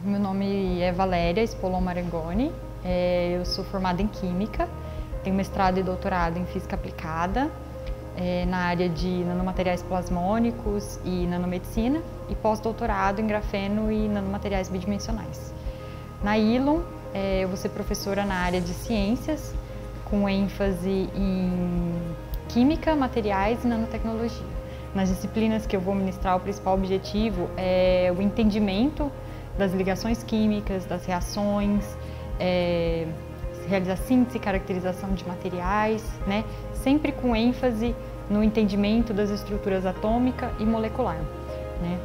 Meu nome é Valéria Spolon Marangoni, eu sou formada em Química, tenho mestrado e doutorado em Física Aplicada, na área de nanomateriais plasmônicos e nanomedicina, e pós-doutorado em grafeno e nanomateriais bidimensionais. Na Ilum, eu vou ser professora na área de ciências, com ênfase em Química, materiais e nanotecnologia. Nas disciplinas que eu vou ministrar, o principal objetivo é o entendimento das ligações químicas, das reações, realizar síntese e caracterização de materiais, né? Sempre com ênfase no entendimento das estruturas atômica e molecular, né?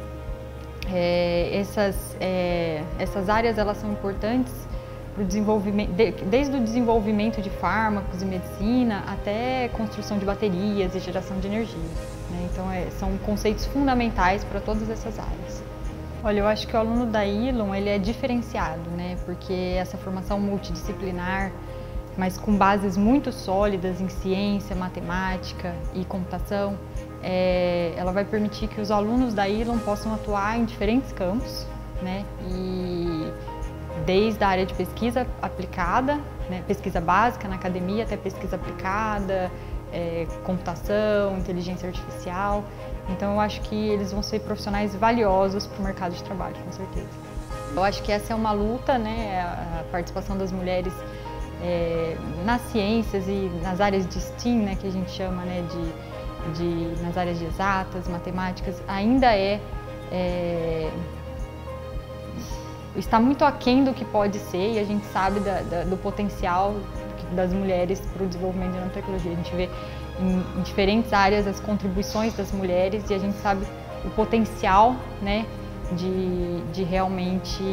Essas áreas elas são importantes para o desenvolvimento, desde o desenvolvimento de fármacos e medicina até construção de baterias e geração de energia, né? Então são conceitos fundamentais para todas essas áreas. Olha, eu acho que o aluno da Ilum ele é diferenciado, né? Porque essa formação multidisciplinar, mas com bases muito sólidas em ciência, matemática e computação, ela vai permitir que os alunos da Ilum possam atuar em diferentes campos, né? E desde a área de pesquisa aplicada, né? Pesquisa básica na academia, até pesquisa aplicada, computação, inteligência artificial. Então eu acho que eles vão ser profissionais valiosos para o mercado de trabalho, com certeza. Eu acho que essa é uma luta, né? A participação das mulheres nas ciências e nas áreas de STEAM, né? Que a gente chama, né? Nas áreas de exatas, matemáticas, ainda está muito aquém do que pode ser, e a gente sabe do potencial das mulheres para o desenvolvimento de nanotecnologia. A gente vê em diferentes áreas as contribuições das mulheres e a gente sabe o potencial, né, de realmente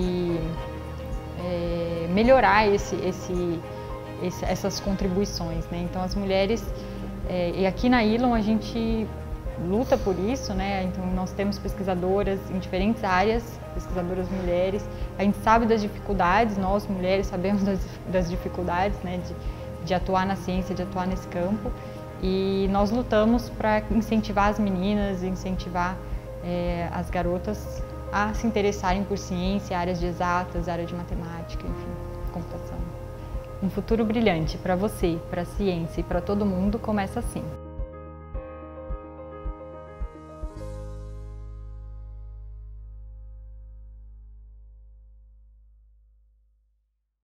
melhorar essas contribuições, né? Então as mulheres, e aqui na Ilum a gente luta por isso, né? Então nós temos pesquisadoras em diferentes áreas, pesquisadoras mulheres. A gente sabe das dificuldades, nós mulheres sabemos das dificuldades, né? De atuar na ciência, de atuar nesse campo. E nós lutamos para incentivar as meninas, incentivar as garotas a se interessarem por ciência, áreas de exatas, área de matemática, enfim, computação. Um futuro brilhante para você, para a ciência e para todo mundo começa assim.